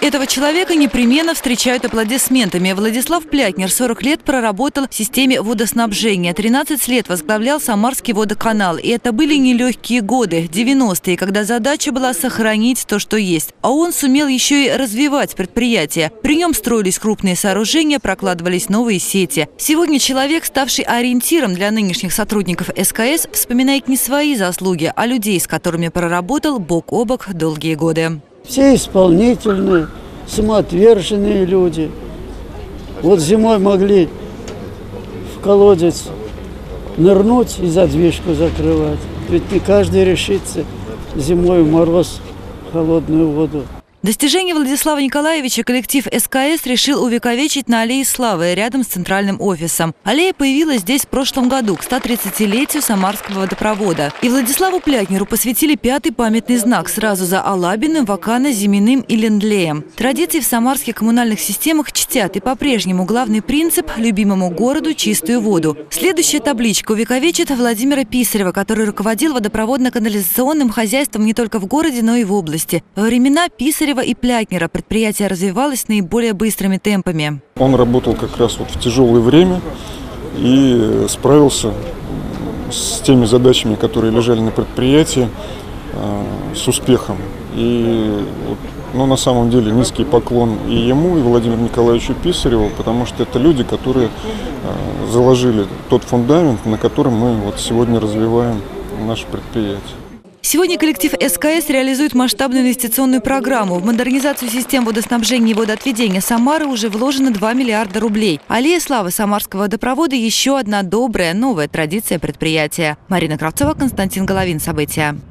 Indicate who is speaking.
Speaker 1: Этого человека непременно встречают аплодисментами. Владислав Плятнер 40 лет проработал в системе водоснабжения. 13 лет возглавлял Самарский водоканал. И это были нелегкие годы, 90-е, когда задача была сохранить то, что есть. А он сумел еще и развивать предприятие. При нем строились крупные сооружения, прокладывались новые сети. Сегодня человек, ставший ориентиром для нынешних сотрудников СКС, вспоминает не свои заслуги, а людей, с которыми проработал бок о бок долгие годы.
Speaker 2: Все исполнительные, самоотверженные люди. Вот зимой могли в колодец нырнуть и задвижку закрывать. Ведь не каждый решится зимой в мороз в холодную воду.
Speaker 1: Достижение Владислава Николаевича коллектив СКС решил увековечить на Аллее Славы, рядом с центральным офисом. Аллея появилась здесь в прошлом году, к 130-летию Самарского водопровода. И Владиславу Плятнеру посвятили 5-й памятный знак сразу за Алабиным, Вакана, Зиминым и Лендлеем. Традиции в самарских коммунальных системах чтят, и по-прежнему главный принцип – любимому городу чистую воду. Следующая табличка увековечит Владимира Писарева, который руководил водопроводно-канализационным хозяйством не только в городе, но и в области. Во времена Писарева и Плятнера предприятие развивалось наиболее быстрыми темпами.
Speaker 3: Он работал как раз вот в тяжелое время и справился с теми задачами, которые лежали на предприятии, с успехом. И на самом деле низкий поклон и ему, и Владимиру Николаевичу Писареву, потому что это люди, которые заложили тот фундамент, на котором мы вот сегодня развиваем наше предприятие.
Speaker 1: Сегодня коллектив СКС реализует масштабную инвестиционную программу. В модернизацию систем водоснабжения и водоотведения Самары уже вложено 2 миллиарда рублей. Аллея славы Самарского водопровода – еще одна добрая новая традиция предприятия. Марина Кравцова, Константин Головин. События.